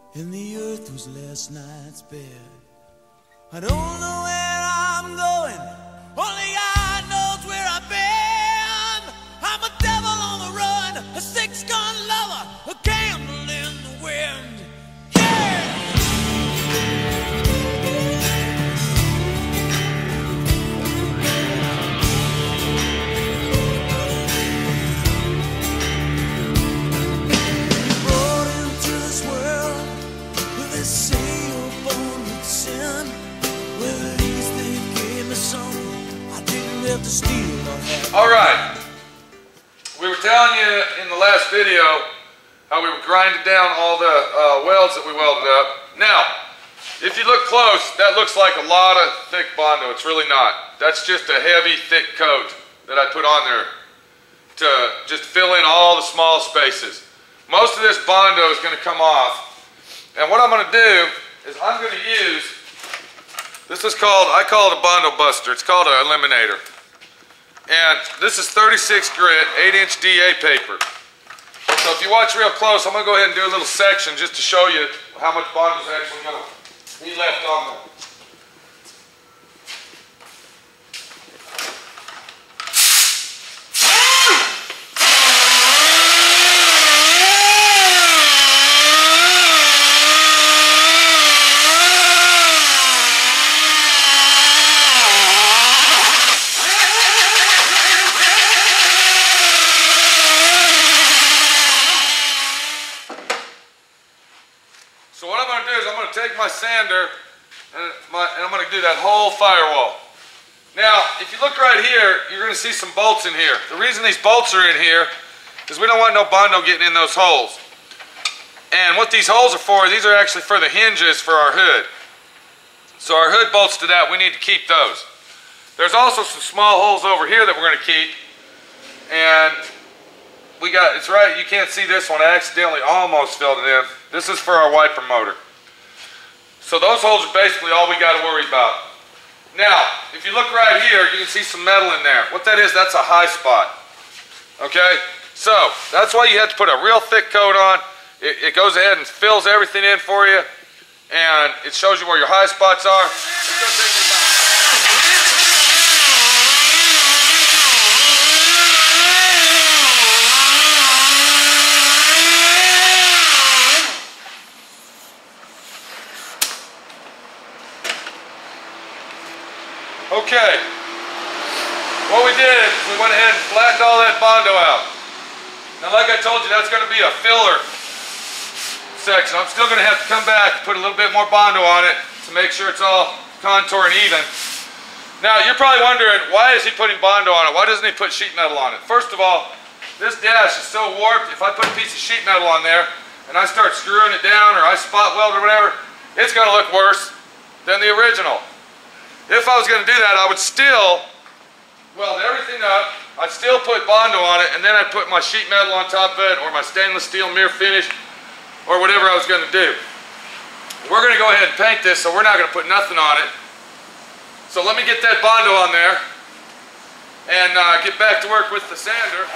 and the earth was last night's bed. I don't know where I'm going, only God knows where I've been. I'm a devil on the run, a six-gun lover, a candle in the wind. Yeah! Alright, we were telling you in the last video how we were grinding down all the welds that we welded up. Now, if you look close, that looks like a lot of thick Bondo. It's really not. That's just a heavy, thick coat that I put on there to just fill in all the small spaces. Most of this Bondo is going to come off. And what I'm going to do is I'm going to use, this is called, I call it a Bondo Buster. It's called an Eliminator. And this is 36 grit, 8-inch DA paper. So if you watch real close, I'm going to go ahead and do a little section just to show you how much Bondo is actually going to be left on there. So what I'm going to do is I'm going to take my sander and I'm going to do that whole firewall. Now, if you look right here, you're going to see some bolts in here. The reason these bolts are in here is we don't want no Bondo getting in those holes. And what these holes are for, these are actually for the hinges for our hood. So our hood bolts to that, we need to keep those. There's also some small holes over here that we're going to keep. And we got, it's right, you can't see this one, I accidentally almost filled it in. This is for our wiper motor. So those holes are basically all we got to worry about. Now, if you look right here, you can see some metal in there. What that is, that's a high spot. Okay? So, that's why you have to put a real thick coat on. It goes ahead and fills everything in for you. And it shows you where your high spots are. It's going to take you about okay, what we did is we went ahead and flattened all that Bondo out. Now like I told you, that's going to be a filler section. I'm still going to have to come back and put a little bit more Bondo on it to make sure it's all contour and even. Now you're probably wondering, why is he putting Bondo on it? Why doesn't he put sheet metal on it? First of all, this dash is so warped, if I put a piece of sheet metal on there and I start screwing it down or I spot weld or whatever, it's going to look worse than the original. If I was going to do that, I would still weld everything up, I'd still put Bondo on it, and then I'd put my sheet metal on top of it, or my stainless steel mirror finish, or whatever I was going to do. We're going to go ahead and paint this, so we're not going to put nothing on it. So let me get that Bondo on there, and get back to work with the sander.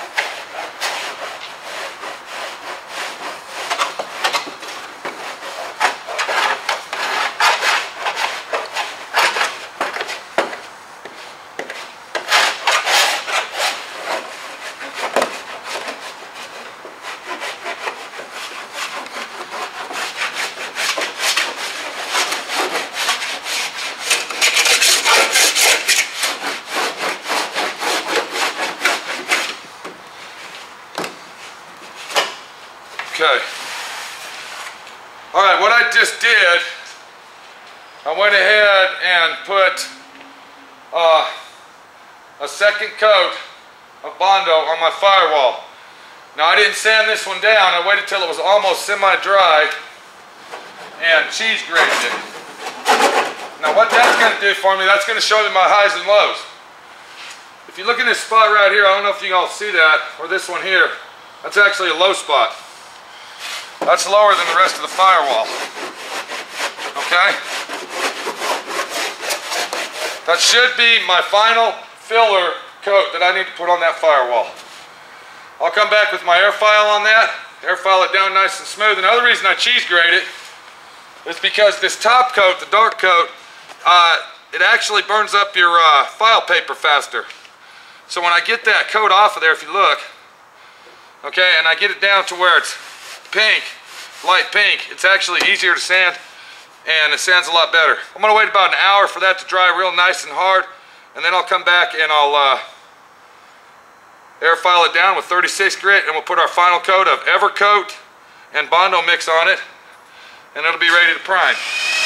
Okay. Alright, what I just did, I went ahead and put a second coat of Bondo on my firewall. Now I didn't sand this one down, I waited till it was almost semi-dry and cheese grated it. Now what that's going to do for me, that's going to show me my highs and lows. If you look in this spot right here, I don't know if you can all see that, or this one here, that's actually a low spot. That's lower than the rest of the firewall. Okay? That should be my final filler coat that I need to put on that firewall. I'll come back with my air file on that, air file it down nice and smooth. Another reason I cheese grate it is because this top coat, the dark coat, it actually burns up your file paper faster. So when I get that coat off of there, if you look, okay, and I get it down to where it's pink, light pink, it's actually easier to sand, and it sands a lot better. I'm gonna wait about an hour for that to dry real nice and hard, and then I'll come back and I'll air file it down with 36 grit, and we'll put our final coat of Evercoat and Bondo mix on it, and it'll be ready to prime.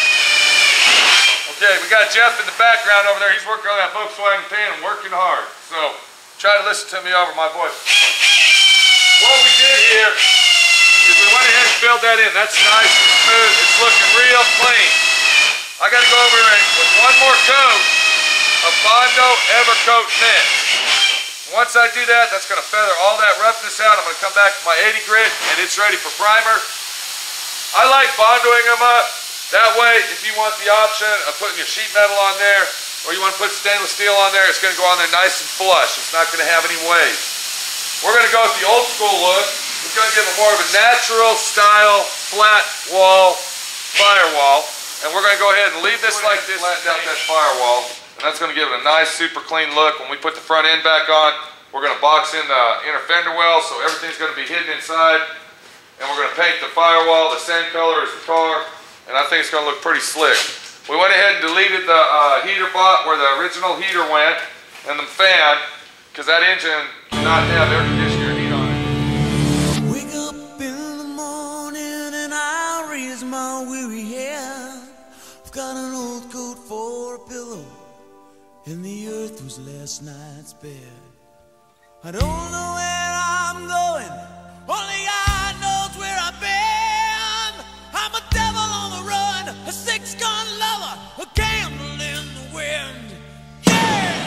Okay, we got Jeff in the background over there. He's working on that Volkswagen pan and working hard. So try to listen to me over my voice. What we did here is we went ahead and filled that in. That's nice and smooth. It's looking real clean. I got to go over it with one more coat of Bondo Evercoat mix. Once I do that, that's going to feather all that roughness out. I'm going to come back to my 80 grit and it's ready for primer. I like bondoing them up. That way, if you want the option of putting your sheet metal on there, or you want to put stainless steel on there, it's going to go on there nice and flush. It's not going to have any waves. We're going to go with the old school look. It's going to give it more of a natural style, flat wall, firewall. And we're going to go ahead and leave this like this, flatten out that firewall. And that's going to give it a nice, super clean look. When we put the front end back on, we're going to box in the inner fender well, so everything's going to be hidden inside. And we're going to paint the firewall the same color as the car. And I think it's going to look pretty slick. We went ahead and deleted the heater bot where the original heater went and the fan, because that engine cannot have air conditioner heat on it. Wake up in the morning and I raise my weary head. I've got an old coat for a pillow and the earth was last night's bed. I don't know where I'm going, only God knows where I've been. I'm a devil on the run, a six-gun lover, a candle in the wind. Yeah!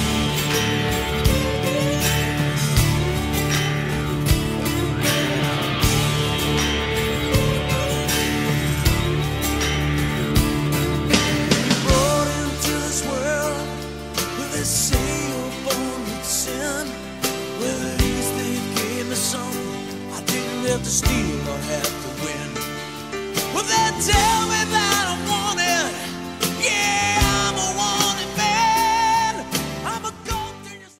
Brought into this world with a sail born with sin. Well, at least they gave me something I didn't have to steal or have to win. Well, they tell